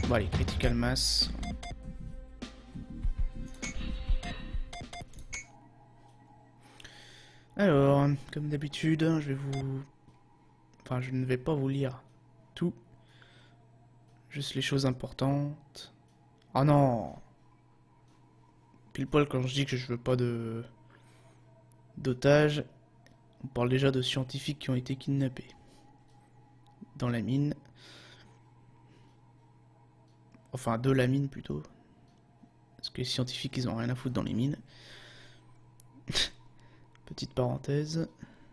Bon allez, critical mass. Alors, comme d'habitude, je vais vous... Enfin, je ne vais pas vous lire tout. Juste les choses importantes. Oh non! Pile poil quand je dis que je veux pas de... d'otages. On parle déjà de scientifiques qui ont été kidnappés. Dans la mine. Enfin, de la mine plutôt. Parce que les scientifiques, ils ont rien à foutre dans les mines. Petite parenthèse.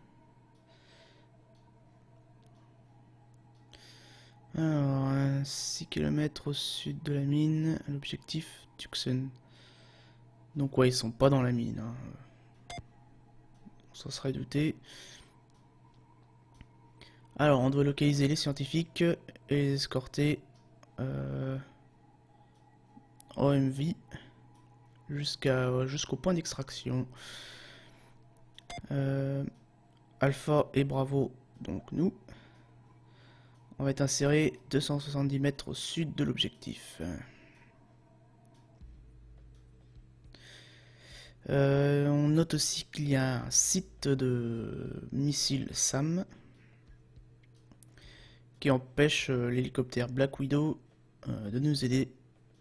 Alors, 6 km au sud de la mine. L'objectif, Tucson. Donc ouais, ils sont pas dans la mine. Hein. Ça serait douté. Alors, on doit localiser les scientifiques et les escorter OMV jusqu'au point d'extraction. Alpha et Bravo, donc nous. On va être inséré 270 mètres au sud de l'objectif. On note aussi qu'il y a un site de missiles SAM qui empêche l'hélicoptère Black Widow de nous aider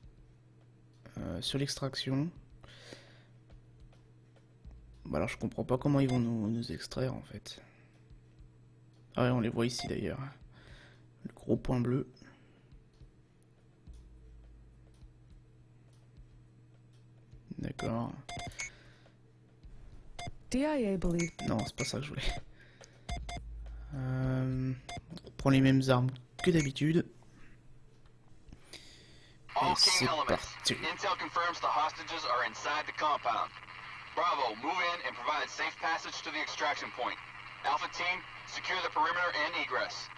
sur l'extraction. Bah alors je comprends pas comment ils vont nous extraire en fait. Ah ouais, on les voit ici d'ailleurs. Le gros point bleu. D'accord. Non, c'est pas ça que je voulais. On prend les mêmes armes que d'habitude. Et c'est parti. Intel confirms the hostages are inside the compound. Bravo, move in and provide safe passage to the extraction point. Alpha team, secure the perimeter and egress.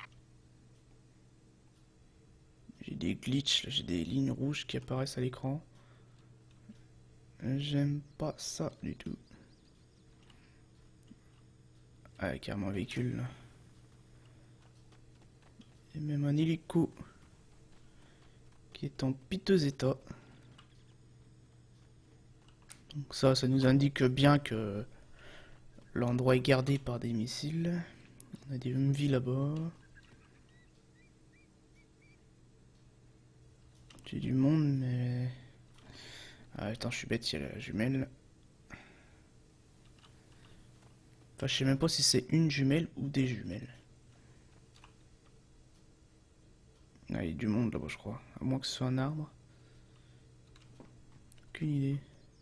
J'ai des glitches, j'ai des lignes rouges qui apparaissent à l'écran. J'aime pas ça du tout. Ah, carrément un véhicule là. Et même un hélico qui est en piteux état. Donc ça nous indique bien que l'endroit est gardé par des missiles. On a des MV là-bas. J'ai du monde mais... Ah attends, je suis bête, il y a la jumelle. Enfin, je sais même pas si c'est une jumelle ou des jumelles. Ah, il y a du monde là-bas, je crois. À moins que ce soit un arbre. Aucune idée.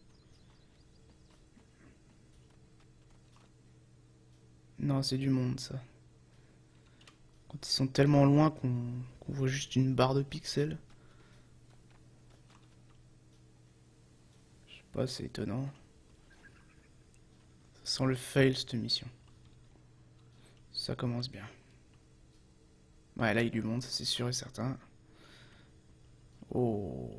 Non, c'est du monde, ça. Quand ils sont tellement loin qu'on voit juste une barre de pixels. Je sais pas, c'est étonnant. Ça sent le fail, cette mission. Ça commence bien. Ouais, là, il y a du monde, ça c'est sûr et certain. Oh.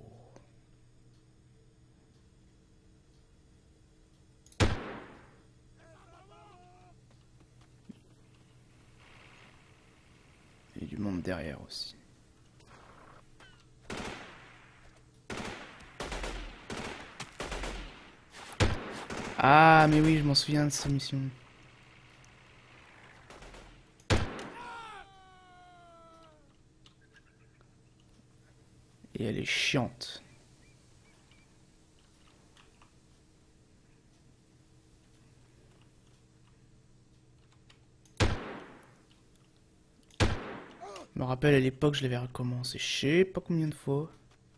Il y a du monde derrière aussi. Ah, mais oui, je m'en souviens de cette mission. Et elle est chiante. Je me rappelle à l'époque, je l'avais recommencé je sais pas combien de fois.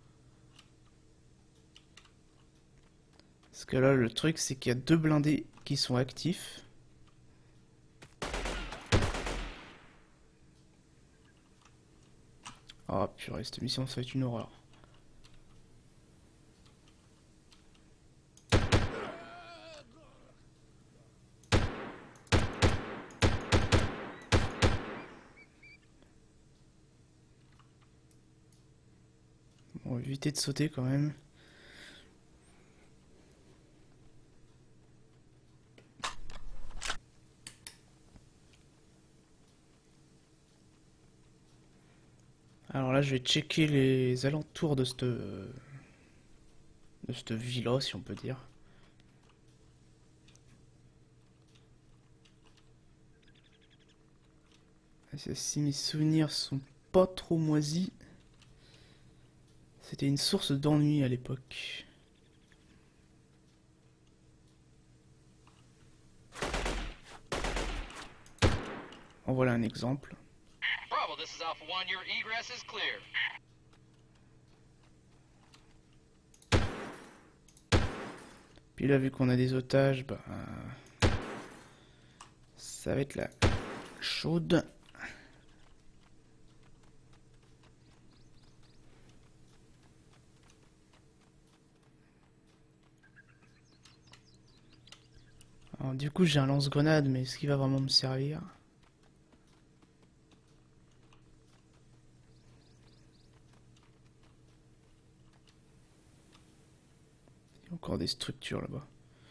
Parce que là, le truc, c'est qu'il y a 2 blindés qui sont actifs. Oh purée, cette mission, ça va être une horreur. On va éviter de sauter quand même. Alors là, Là, je vais checker les alentours de cette villa, si on peut dire. Si mes souvenirs sont pas trop moisis, c'était une source d'ennui à l'époque. En voilà un exemple. Bravo, this is Alpha 1. Your egress is clear. Puis là, vu qu'on a des otages, bah, ça va être la chaude. Alors, du coup, j'ai un lance-grenade, mais est-ce qu'il va vraiment me servir? Il y a encore des structures là-bas.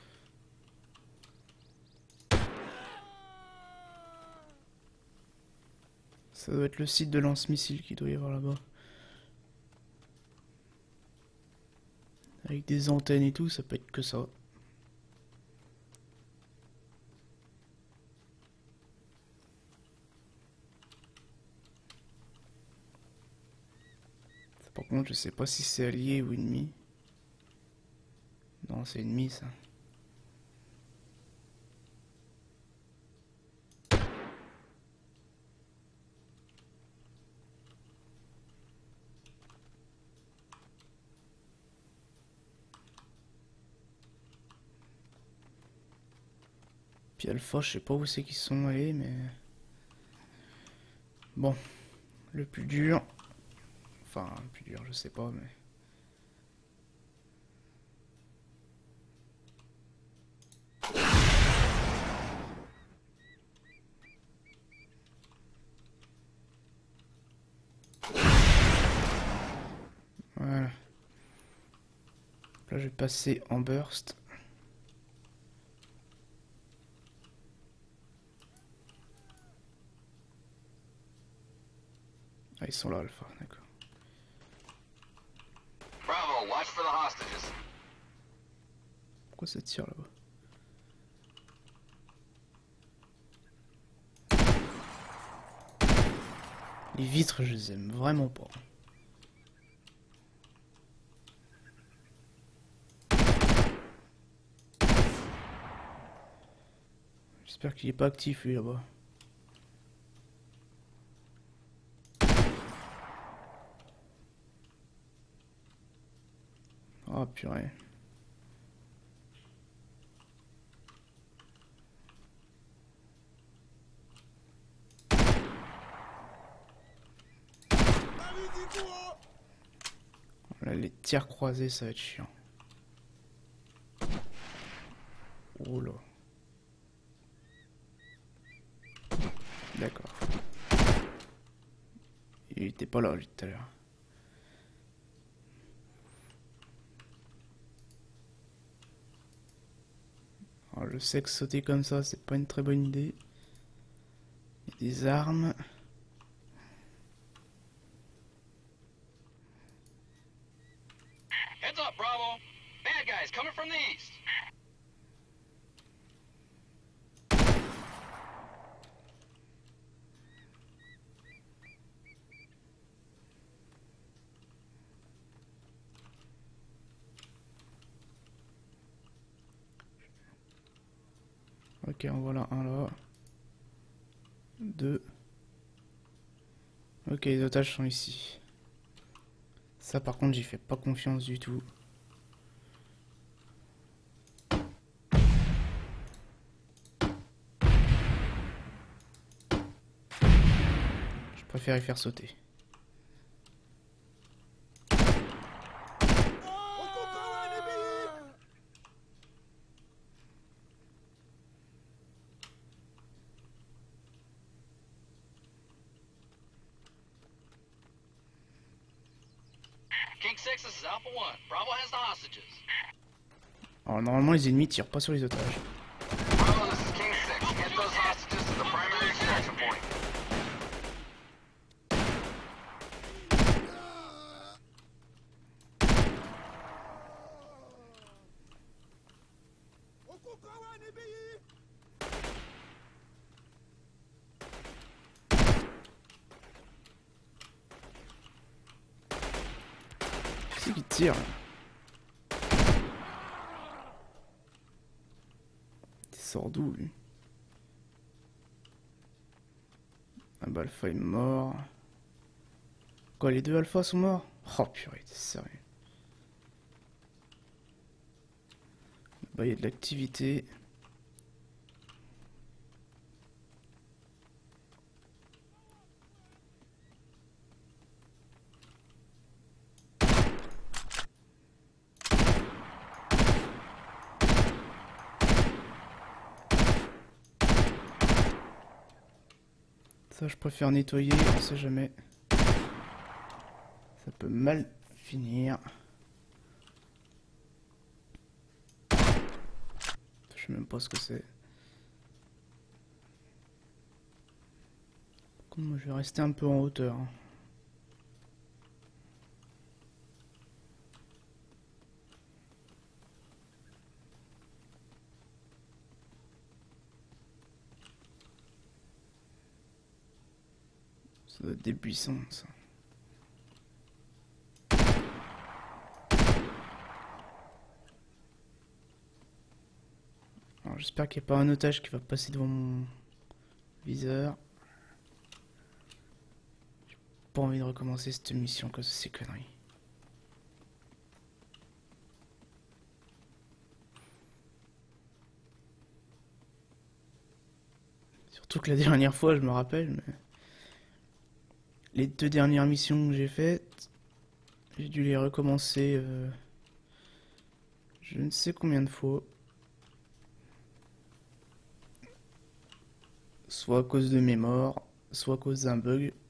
Ça doit être le site de lance-missile qu'il doit y avoir là-bas. Avec des antennes et tout, ça peut être que ça. Par contre, je sais pas si c'est allié ou ennemi. Non, c'est ennemi ça. Puis Alpha, je sais pas où c'est qu'ils sont allés, mais... Bon, le plus dur... Enfin, le plus dur, je sais pas, mais... Voilà. Là, je vais passer en burst. Ah, ils sont là, Alpha, d'accord. Bravo, watch for the hostages. Pourquoi ça tire là-bas? Les vitres, je les aime vraiment pas. J'espère qu'il est pas actif lui là-bas. Oh purée. Là, les tirs croisés, ça va être chiant. Oh là. D'accord. Il était pas là, lui, tout à l'heure. Alors, je sais que sauter comme ça, c'est pas une très bonne idée. Il y a des armes. Heads up, Bravo. Bad guys coming from the east. Ok, en voilà un là. Deux. Ok, les otages sont ici. Ça par contre j'y fais pas confiance du tout. Je préfère y faire sauter. King 6, this is Alpha 1. Bravo has the hostages. Alors normalement les ennemis tirent pas sur les otages. Bravo, this is King 6. Get those hostages to the primary extraction point. c'est qui tire? Il sort d'où lui? Ah bah Alpha est mort. Quoi, les deux Alpha sont morts? Oh purée, t'es sérieux? Bah il y a de l'activité. Ça je préfère nettoyer, on sait jamais. Ça peut mal finir. Je sais même pas ce que c'est. Par contre, moi je vais rester un peu en hauteur. Ça doit être des buissons, ça. Alors j'espère qu'il n'y a pas un otage qui va passer devant mon viseur. J'ai pas envie de recommencer cette mission à cause de ces conneries. Surtout que la dernière fois, je me rappelle, mais les 2 dernières missions que j'ai faites, j'ai dû les recommencer je ne sais combien de fois. Soit à cause de mes morts, soit à cause d'un bug.